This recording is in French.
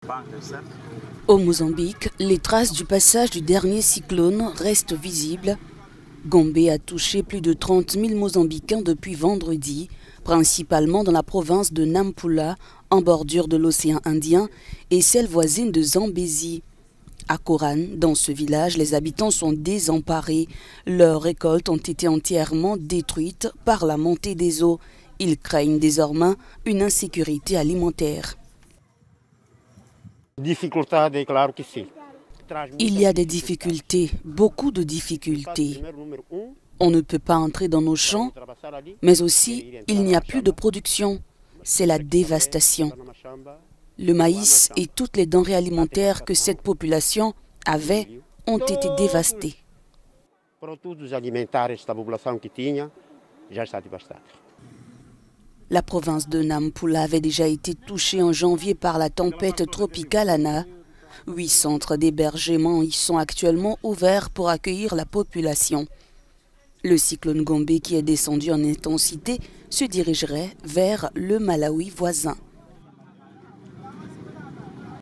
Au Mozambique, les traces du passage du dernier cyclone restent visibles. Gombe a touché plus de 30 000 Mozambicains depuis vendredi, principalement dans la province de Nampula, en bordure de l'océan Indien, et celle voisine de Zambézie. À Koran, dans ce village, les habitants sont désemparés. Leurs récoltes ont été entièrement détruites par la montée des eaux. Ils craignent désormais une insécurité alimentaire. Il y a des difficultés, beaucoup de difficultés. On ne peut pas entrer dans nos champs, mais aussi il n'y a plus de production. C'est la dévastation. Le maïs et toutes les denrées alimentaires que cette population avait ont été dévastées. La province de Nampula avait déjà été touchée en janvier par la tempête tropicale Ana. 8 centres d'hébergement y sont actuellement ouverts pour accueillir la population. Le cyclone Gombe, qui est descendu en intensité, se dirigerait vers le Malawi voisin.